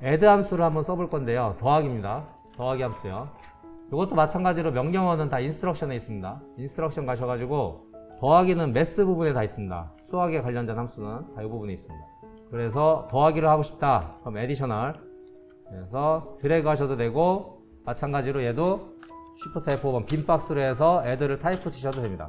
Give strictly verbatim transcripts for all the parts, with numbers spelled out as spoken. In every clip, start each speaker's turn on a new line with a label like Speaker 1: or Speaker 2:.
Speaker 1: add 함수를 한번 써볼 건데요. 더하기입니다. 더하기 함수요. 이것도 마찬가지로 명령어는 다 인스트럭션에 있습니다. 인스트럭션 가셔가지고 더하기는 매스 부분에 다 있습니다. 수학에 관련된 함수는 다 이 부분에 있습니다. 그래서 더하기를 하고 싶다. 그럼 additional. 그래서 드래그 하셔도 되고, 마찬가지로 얘도 Shift 에프 오 번 빈 박스로 해서 add를 타입 치셔도 됩니다.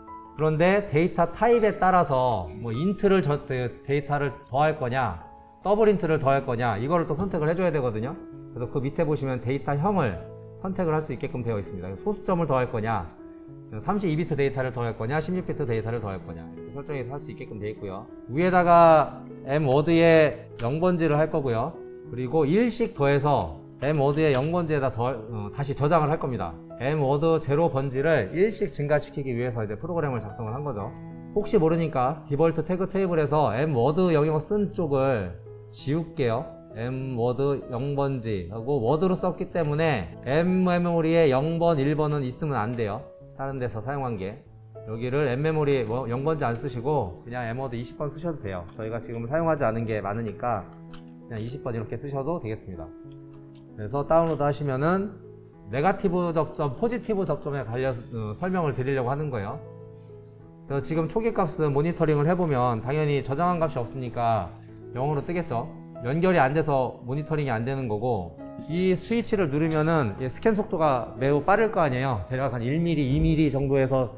Speaker 1: 그런데 데이터 타입에 따라서 뭐 인트를 저, 데이터를 더할 거냐, 더블 인트를 더할 거냐, 이거를 또 선택을 해줘야 되거든요. 그래서 그 밑에 보시면 데이터형을 선택을 할 수 있게끔 되어 있습니다. 소수점을 더할 거냐, 삼십이 비트 데이터를 더할 거냐, 십육 비트 데이터를 더할 거냐, 이렇게 설정해서 할 수 있게끔 되어 있고요. 위에다가 m워드에 영 번지를 할 거고요. 그리고 일씩 더해서 m워드에 영 번지에다 더, 어, 다시 저장을 할 겁니다. m워드 제로 번지를 일씩 증가시키기 위해서 이제 프로그램을 작성을 한 거죠. 혹시 모르니까 디볼트 태그 테이블에서 m워드 영역을 쓴 쪽을 지울게요. m워드 영 번지 하고 워드로 썼기 때문에 m메모리에 영 번, 일 번은 있으면 안 돼요. 다른 데서 사용한 게. 여기를 m메모리 뭐 영 번지 안 쓰시고 그냥 m워드 이십 번 쓰셔도 돼요. 저희가 지금 사용하지 않은 게 많으니까 그냥 이십 번 이렇게 쓰셔도 되겠습니다. 그래서 다운로드 하시면은 네거티브 접점, 포지티브 접점에 관련 어, 설명을 드리려고 하는 거예요. 그래서 지금 초기 값은 모니터링을 해보면 당연히 저장한 값이 없으니까 영어로 뜨겠죠. 연결이 안 돼서 모니터링이 안 되는 거고, 이 스위치를 누르면은 스캔 속도가 매우 빠를 거 아니에요. 대략 한 일 밀리미터, 이 밀리미터 정도에서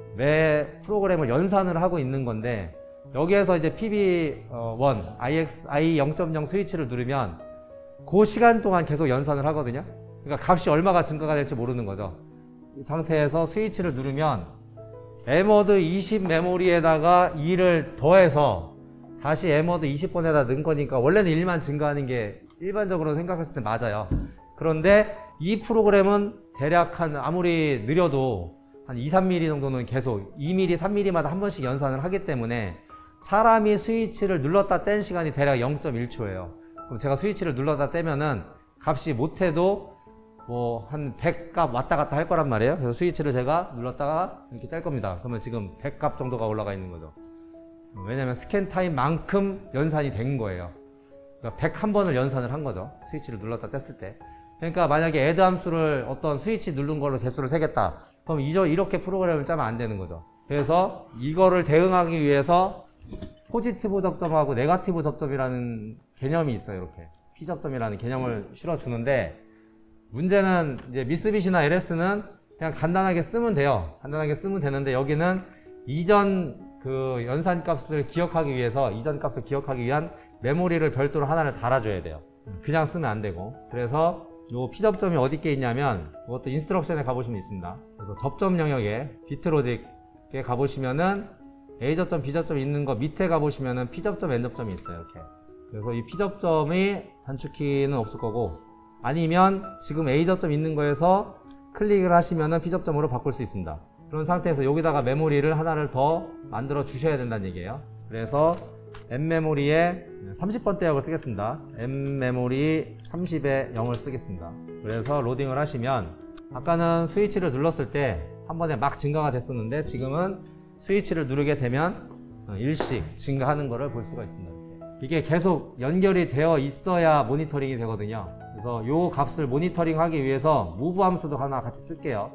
Speaker 1: 매 프로그램을 연산을 하고 있는 건데, 여기에서 이제 피비 원, 아이엑스, 아이 영 점 영 스위치를 누르면 그 시간 동안 계속 연산을 하거든요. 그러니까 값이 얼마가 증가가 될지 모르는 거죠. 이 상태에서 스위치를 누르면 m워드 이십 메모리에다가 이를 더해서 다시 m워드 이십 번에다 넣은 거니까 원래는 일만 증가하는 게 일반적으로 생각했을 때 맞아요. 그런데 이 프로그램은 대략 한 아무리 느려도 한 이, 삼 밀리미터 정도는 계속 이 밀리미터, 삼 밀리미터마다 한 번씩 연산을 하기 때문에 사람이 스위치를 눌렀다 뗀 시간이 대략 영 점 일 초예요. 그럼 제가 스위치를 눌렀다 떼면은 값이 못해도 뭐 한 백 값 왔다 갔다 할 거란 말이에요. 그래서 스위치를 제가 눌렀다가 이렇게 뗄 겁니다. 그러면 지금 백 값 정도가 올라가 있는 거죠. 왜냐면 스캔 타임만큼 연산이 된 거예요. 그러니까 백일 번을 연산을 한 거죠. 스위치를 눌렀다 뗐을 때. 그러니까 만약에 add 함수를 어떤 스위치 누른 걸로 개수를 세겠다. 그럼 이렇게 프로그램을 짜면 안 되는 거죠. 그래서 이거를 대응하기 위해서 포지티브 접점하고 네거티브 접점이라는 개념이 있어요. 이렇게 P 접점이라는 개념을 실어주는데, 문제는 이제 미쓰비시나 엘에스는 그냥 간단하게 쓰면 돼요. 간단하게 쓰면 되는데, 여기는 이전 그 연산 값을 기억하기 위해서, 이전 값을 기억하기 위한 메모리를 별도로 하나를 달아줘야 돼요. 그냥 쓰면 안 되고. 그래서 요 P 접점이 어디께 있냐면, 이것도 인스트럭션에 가보시면 있습니다. 그래서 접점 영역에 비트 로직에 가보시면은 A 접점, B 접점 있는 거 밑에 가보시면은 P 접점, N 접점이 있어요. 이렇게. 그래서 이 P 접점이 단축키는 없을 거고, 아니면 지금 A 접점 있는 거에서 클릭을 하시면은 P 접점으로 바꿀 수 있습니다. 그런 상태에서 여기다가 메모리를 하나를 더 만들어 주셔야 된다는 얘기예요. 그래서 m메모리에 삼십 번 대역을 쓰겠습니다. m메모리 삼십에 영을 쓰겠습니다. 그래서 로딩을 하시면, 아까는 스위치를 눌렀을 때 한 번에 막 증가가 됐었는데, 지금은 스위치를 누르게 되면 일씩 증가하는 것을 볼 수가 있습니다. 이렇게. 이게 계속 연결이 되어 있어야 모니터링이 되거든요. 그래서 이 값을 모니터링 하기 위해서 move 함수도 하나 같이 쓸게요.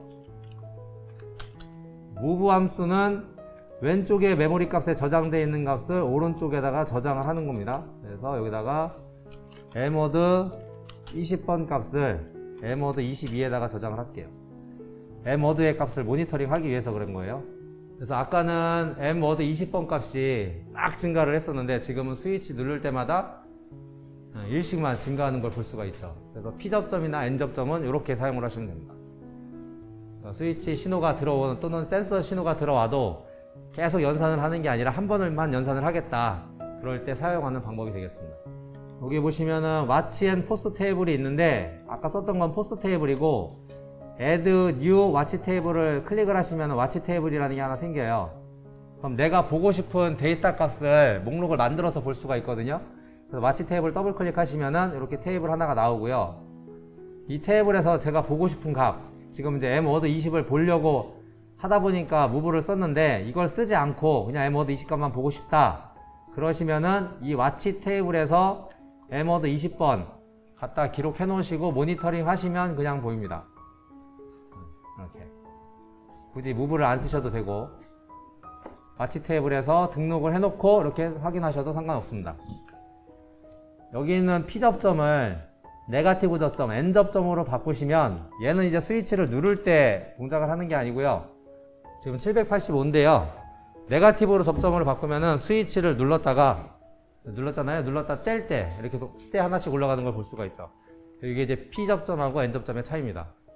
Speaker 1: move 함수는 왼쪽에 메모리 값에 저장되어 있는 값을 오른쪽에다가 저장을 하는 겁니다. 그래서 여기다가 m워드 이십 번 값을 m워드 이십이에다가 저장을 할게요. m워드의 값을 모니터링 하기 위해서 그런 거예요. 그래서 아까는 m워드 이십 번 값이 막 증가를 했었는데, 지금은 스위치 누를 때마다 일씩만 증가하는 걸 볼 수가 있죠. 그래서 P 접점이나 N 접점은 이렇게 사용을 하시면 됩니다. 스위치 신호가 들어오는, 또는 센서 신호가 들어와도 계속 연산을 하는 게 아니라 한 번만 연산을 하겠다, 그럴 때 사용하는 방법이 되겠습니다. 여기 보시면은 watch and post 테이블이 있는데, 아까 썼던 건 post 테이블이고, add new watch 테이블을 클릭을 하시면 watch 테이블이라는 게 하나 생겨요. 그럼 내가 보고 싶은 데이터 값을 목록을 만들어서 볼 수가 있거든요. 그래서 watch 테이블 더블 클릭하시면은 이렇게 테이블 하나가 나오고요. 이 테이블에서 제가 보고 싶은 값, 지금 이제 m워드 이십을 보려고 하다 보니까 move를 썼는데, 이걸 쓰지 않고 그냥 m워드 이십 값만 보고 싶다, 그러시면은 이 watch 테이블에서 m워드 이십 번 갖다 기록해 놓으시고 모니터링 하시면 그냥 보입니다. 이렇게 굳이 무브를 안 쓰셔도 되고, 마치 테이블에서 등록을 해놓고 이렇게 확인하셔도 상관없습니다. 여기 있는 P 접점을 네가티브 접점, N 접점으로 바꾸시면 얘는 이제 스위치를 누를 때 동작을 하는 게 아니고요. 지금 칠백팔십오인데요. 네가티브로 접점으로 바꾸면은 스위치를 눌렀다가 눌렀잖아요. 눌렀다 뗄 때 이렇게 때 하나씩 올라가는 걸 볼 수가 있죠. 이게 이제 P 접점하고 N 접점의 차이입니다.